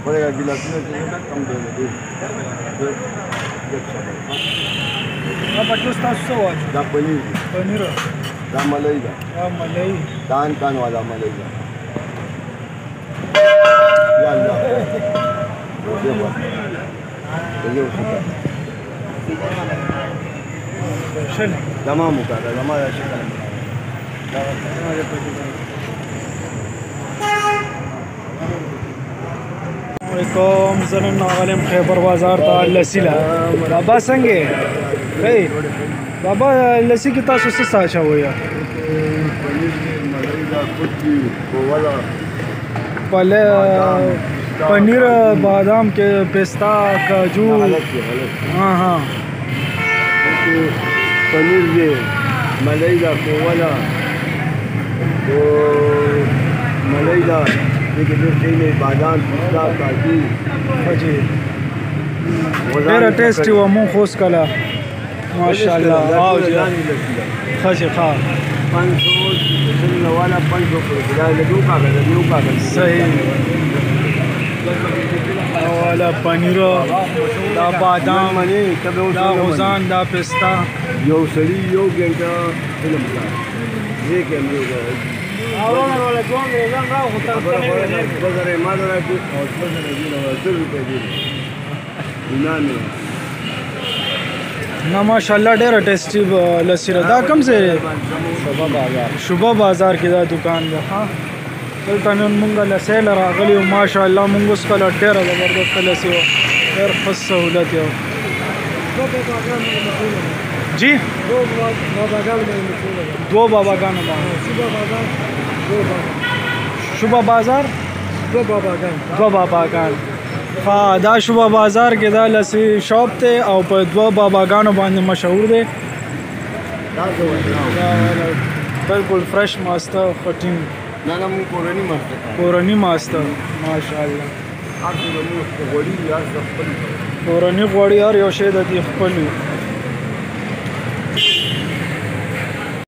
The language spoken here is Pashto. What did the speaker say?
پرېږه ګیلاسونه چې ده کم دی نو ډېر دا پټوس تاسو څه واچو؟ دا پنیر دی پنیر دا ملۍ ده دا ملۍ کان والا ملۍ ده یا الله یو څه شل تمام وکړه زما دا شکل علیکم زه نن راغلی یم خیبر بازار ته لسي له بابا څنګه یې ښه بابا لسي کې تاسو څه څه اچوئ پنیر بادام کې پستا کاجو हाँ हाँ पनीर ये मलाई का कोवाला तो मलाई का लेकिन जो बादाम पिस्ता काजू जी ډېره ټیسټي وه مونږ خو اوس کله ماشاءالله واو جی ښه جی ښه 500 والا 500 پر لګو کاغذ صحیح والا پنیر دا بادام دا غوزان دا پستا یو سړي یو ګنټه فلم کړ دې کې موږ اورونه ولا کوم رضان راو خو تر بازار ما درته او څه نه دی نو څه روپے دی نه ماشاءالله ډېره ټیسټي لسی ده دا کوم ځای دی شوبه بازار کې دا دکان ده ها دلته نن مونږ لسی له راغلي یو ماشاءالله مونږ اوس کله ډېره زبردسته لسی وه ډېر ښه سهولت یې جی دو باباګانو باندې شوبه بازار دو باباګان ها دا شوبه بازار کې دا لسی شاپ دی او په دوه باباګانو باندې مشهور دی بالکل فرش ماسته خټین نه نه مونږ کورني ماسته ماشاءالله کورني غوړي هر یو شی د دې خپل وي